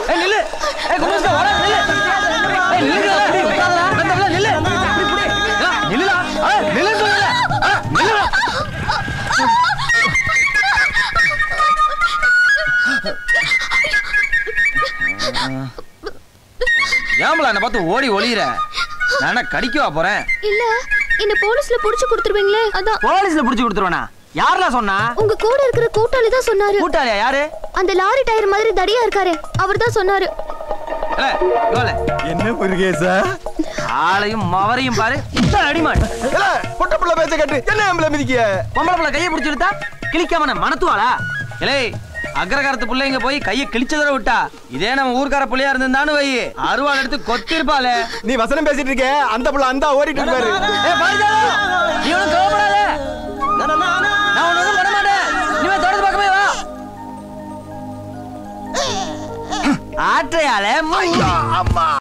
ஏய் நில்லு. ஏய் குமாஸ்தா வாடா நில்லு. ஏய் நில்லுடா. உட்கார்றா. வந்தவள நில்லு. இப்படி புடி. நில்லுடா. நில்லு சொல்லுடா. நில்லுடா. ஏம்ல என்ன பார்த்து ஓடி ஒளியற? நானே கடிக்கவா போறேன்? இல்ல, என்ன போலீஸ்ல புடிச்சு கொடுத்துருவீங்களே அதான். போலீஸ்ல புடிச்சு கொடுத்துருவானா? யாரல சொன்னா? உங்க கூட இருக்கிற கூட்டாளி தான் சொன்னாரு. கூட்டாளியா யாரு? அந்த லாரி டயர் மாதிரி தடியா இருக்காரே அவர் தான் சொன்னாரு. என்ன முருகேசா? ஆளையும் மவரையும் பாரு. அடிமாட். பொட்ட புள்ள பேச்ச கேட்டு என்ன ஆம்பளை மிதிக்கிய? பொம்பளை புள்ள கையை பிடிச்சு எடுத்தா கிழிக்காம மனத்துவாளா? ஏலே அக்ரகாரத்து புள்ளைங்க போய் கையை கிழிச்சதோட விட்டா இதே நம்ம ஊர்க்கார புள்ளையா இருந்தானு வை அருவாள் எடுத்து கொத்திருப்பாளே. நீ வசனம் பேசிட்டு இருக்க, அந்த புள்ள அந்த ஓடிட்டு இருப்பாரு. ஏய் பரிஜாதம், நீ ஒண்ணும் கோவப்படாத. நான் ஒண்ணும் பண்ண மாட்டேன். நீ தொடர்ந்து பக்கமே வா. ஆட்டையாலே அம்மா